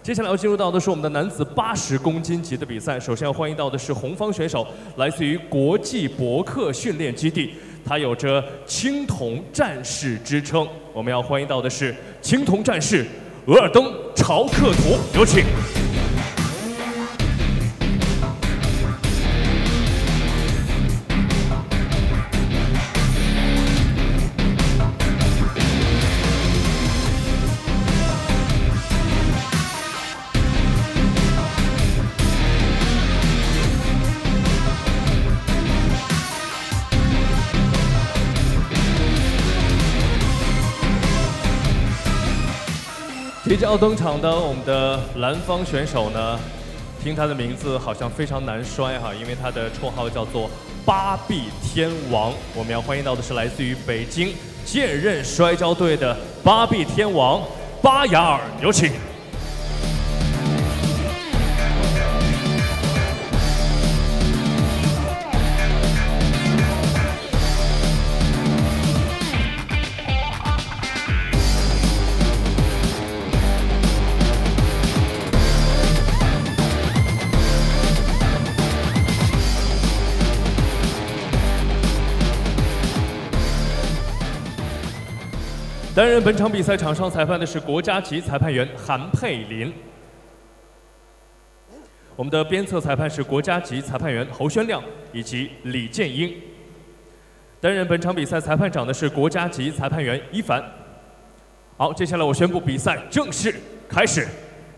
接下来要进入到的是我们的男子80公斤级的比赛。首先要欢迎到的是红方选手，来自于国际博客训练基地，他有着青铜战士之称。我们要欢迎到的是青铜战士额尔登·朝克图，有请。 即将要登场的我们的蓝方选手呢，听他的名字好像非常难摔哈，因为他的绰号叫做八臂天王。我们要欢迎到的是来自于北京剑刃摔跤队的八臂天王巴雅尔，有请。 担任本场比赛场上裁判的是国家级裁判员韩佩林，我们的边侧裁判是国家级裁判员侯宣亮以及李建英。担任本场比赛裁判长的是国家级裁判员伊凡。好，接下来我宣布比赛正式开始。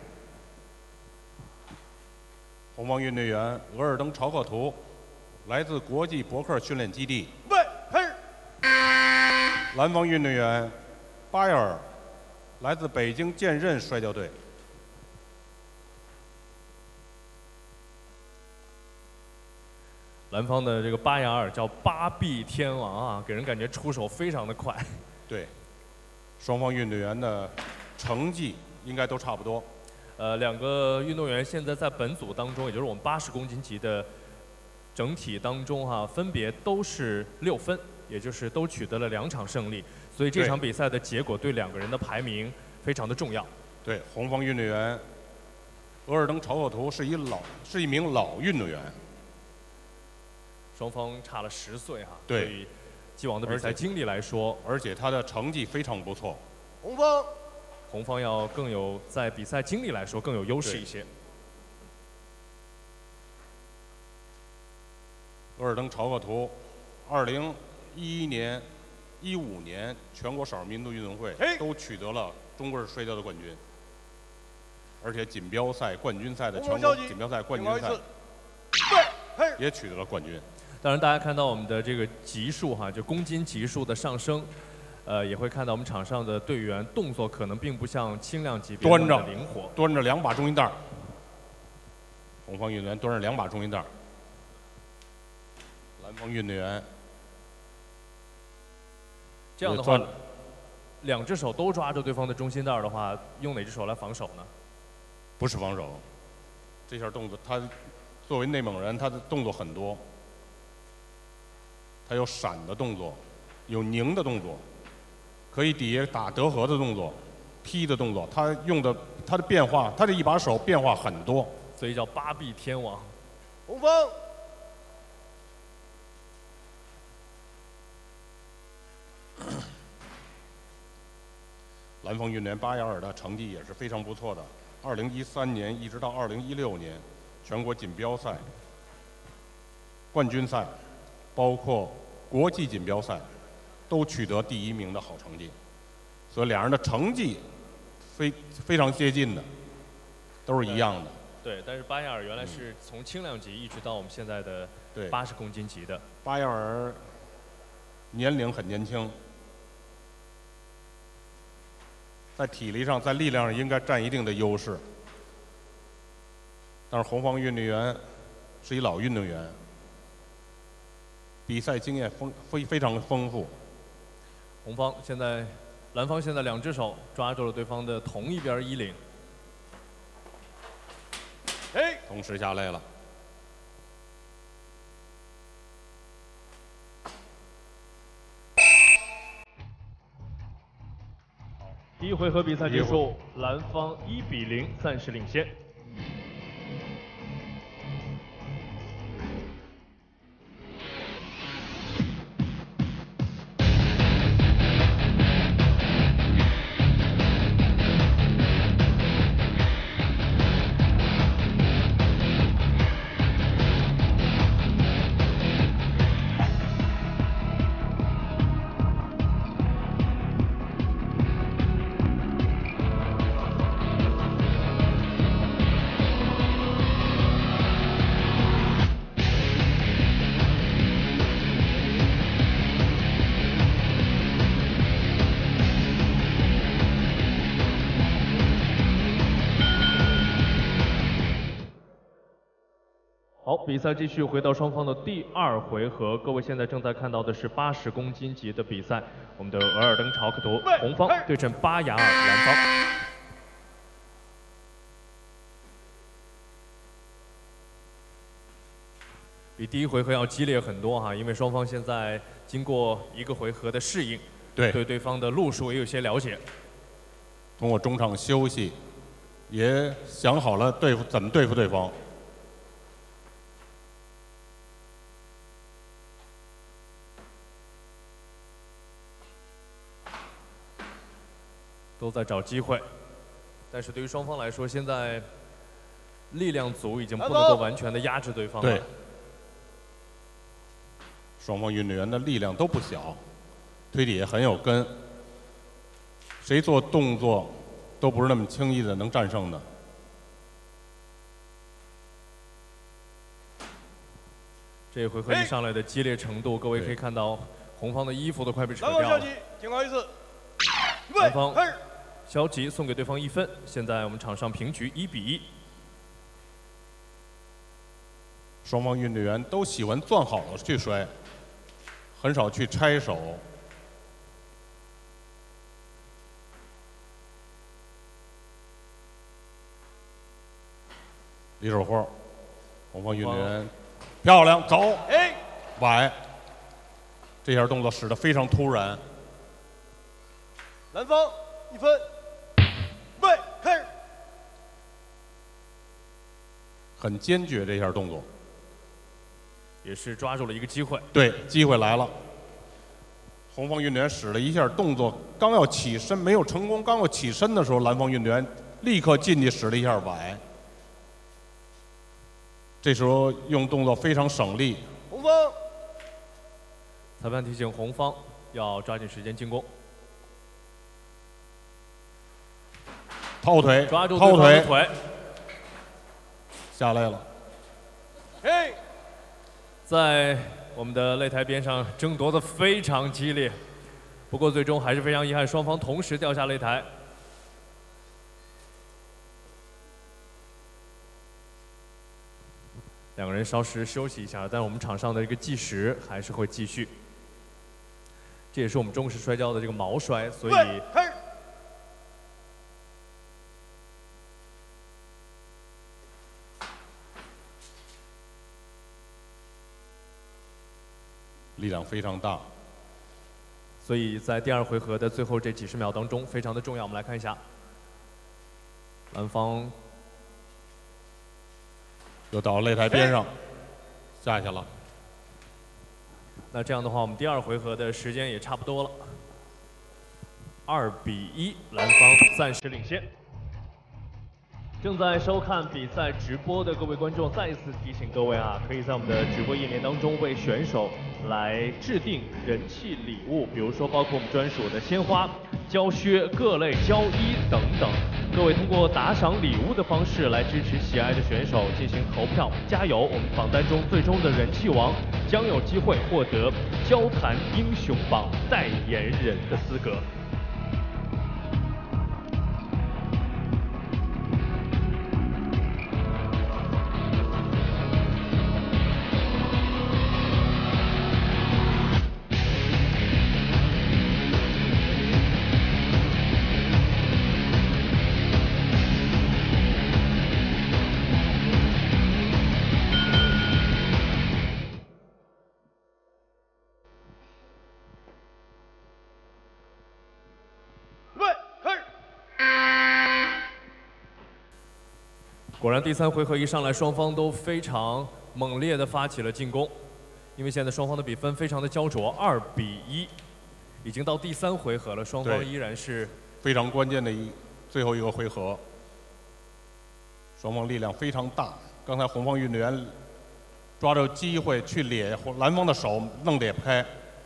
红方运动员额尔登·朝克图，来自国际博客训练基地。喂，嘿。蓝方运动员 巴雅尔，来自北京剑刃摔跤队。 蓝方的这个巴雅尔叫八臂天王啊，给人感觉出手非常的快。 对，双方运动员的成绩应该都差不多。 两个运动员现在在本组当中，也就是我们80公斤级的整体当中哈，分别都是6分，也就是都取得了2场胜利。 所以这场比赛的结果对2个人的排名非常的重要。 对，红方运动员额尔登·朝克图是一名老运动员， 双方差了10岁哈。 对， 所以既往的比赛经历来说， 而且他的成绩非常不错。 红方要更有在比赛经历来说更有优势一些。 额尔登·朝克图，2011年。 15年全国少数民族运动会都取得了中国式摔跤的冠军，而且锦标赛、冠军赛的全国锦标赛冠军赛也取得了冠军。 当然，大家看到我们的这个级数哈，就公斤级数的上升，也会看到我们场上的队员动作可能并不像轻量级别那么的灵活。 端着2把重金袋，红方运动员端着2把重金袋，蓝方运动员。 这样的话，2只手都抓着对方的中心袋的话，用哪只手来防守呢？ 不是防守，这下动作，他作为内蒙人，他的动作很多，他有闪的动作，有拧的动作，可以底下打德和的动作，踢的动作，他用的他的变化，他这一把手变化很多， 所以叫八臂天王。 红方。 蓝方运动员巴雅尔的成绩也是非常不错的。2013年一直到2016年，全国锦标赛、冠军赛，包括国际锦标赛，都取得第1名的好成绩。所以2人的成绩非常接近的，都是一样的。 对，但是巴雅尔原来是从轻量级一直到我们现在的80公斤级的。 巴雅尔年龄很年轻。 在体力上，在力量上应该占一定的优势，但是红方运动员是一老运动员，比赛经验非常丰富。 红方现在，蓝方现在2只手抓住了对方的同一边衣领， 同时下来了。 第一回合比赛结束，蓝方1比0暂时领先。好，比赛继续回到双方的第2回合。各位现在正在看到的是80公斤级的比赛，我们的额尔登朝克图红方对阵巴雅尔蓝方。比第一回合要激烈很多哈，因为双方现在经过1个回合的适应，对对方的路数也有些了解。 通过中场休息，也想好了怎么对付对方。 都在找机会，但是对于双方来说，现在力量组已经不能够完全的压制对方了。 对，双方运动员的力量都不小，推理也很有根，谁做动作都不是那么轻易的能战胜的。 这一回合一上来的激烈程度，各位可以看到，红方的衣服都快被扯掉了。 警告一次。 蓝方肖吉送给对方1分，现在我们场上平局1比1。 双方运动员都喜欢攥好了去摔，很少去拆手。离手活，红方运动员漂亮，走，崴，这下动作使得非常突然。 蓝方1分，喂，开始。 很坚决这下动作， 也是抓住了一个机会。 对，机会来了。红方运动员使了一下动作，刚要起身没有成功，刚要起身的时候，蓝方运动员立刻进去使了一下崴。这时候用动作非常省力。 红方， 裁判提醒红方要抓紧时间进攻。 掏腿， 抓住对方的腿， 下来了。 在我们的擂台边上争夺的非常激烈，不过最终还是非常遗憾，双方同时掉下擂台。两个人稍事休息一下，但我们场上的这个计时还是会继续。这也是我们中式摔跤的这个毛摔，所以。 力量非常大， 所以在第2回合的最后这几十秒当中非常的重要。我们来看一下，蓝方又到擂台边上，下去了。 那这样的话，我们第2回合的时间也差不多了，2比1，蓝方暂时领先。 正在收看比赛直播的各位观众，再一次提醒各位啊，可以在我们的直播页面当中为选手来制定人气礼物，比如说包括我们专属的鲜花、胶靴、各类胶衣等等。各位通过打赏礼物的方式来支持喜爱的选手进行投票，加油！我们榜单中最终的人气王将有机会获得交谈英雄榜代言人的资格。 果然，第3回合一上来，双方都非常猛烈地发起了进攻，因为现在双方的比分非常的焦灼，2比1，已经到第3回合了，双方依然是非常关键的最后一个回合，双方力量非常大。刚才红方运动员抓着机会去咧蓝方的手，弄咧不开。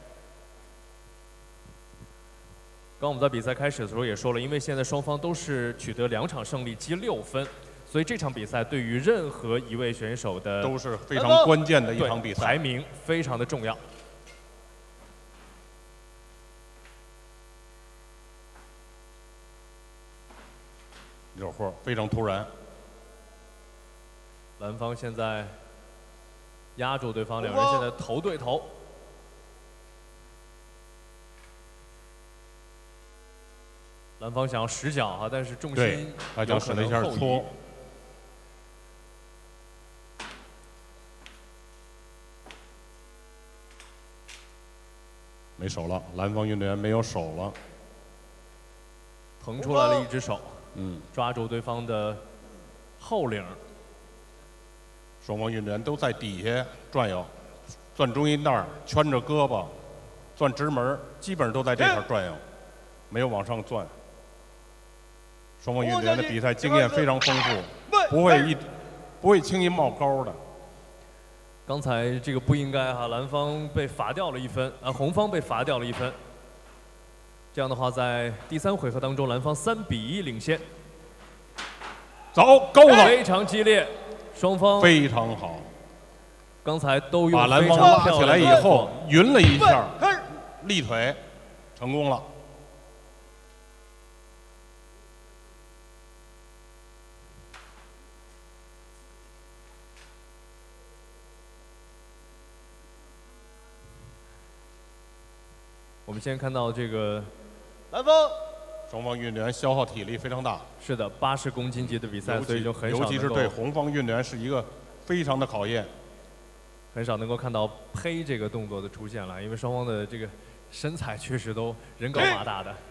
刚我们在比赛开始的时候也说了，因为现在双方都是取得2场胜利，积6分。 所以这场比赛对于任何一位选手的都是非常关键的一场比赛， 排名非常的重要。 惹祸非常突然， 蓝方现在压住对方，两人现在头对头。蓝方想要使脚哈，但是重心他想使了一下搓。 没手了，蓝方运动员没有手了， 腾出来了一只手，抓住对方的后领。 双方运动员都在底下转悠，攥中阴带，圈着胳膊，攥直门，基本上都在这块转悠，没有往上攥。双方运动员的比赛经验非常丰富，不会轻易冒高的。 刚才这个不应该哈，蓝方被罚掉了1分，红方被罚掉了1分。这样的话，在第3回合当中，蓝方3比1领先。 走，够了， 非常激烈，双方非常好。 刚才都用把蓝方拉起来以后，匀了一下，立腿，成功了。 我们先看到这个蓝方， 双方运动员消耗体力非常大。 是的，80公斤级的比赛，所以就很少， 尤其是对红方运动员是一个非常的考验， 很少能够看到呸这个动作的出现了，因为双方的这个身材确实都人高马大的。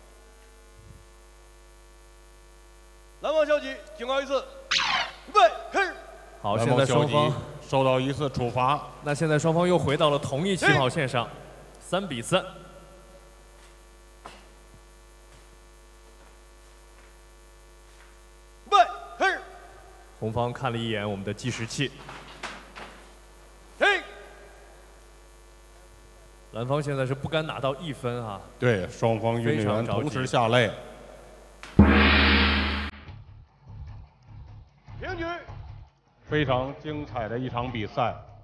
蓝方小击，警告1次，预备，开始。 好，现在双方受到1次处罚。 那现在双方又回到了同一起跑线上，3比3。 红方看了一眼我们的计时器，蓝方现在是不甘拿到1分啊！ 对，双方运动员同时下擂， 平局， 非常精彩的一场比赛。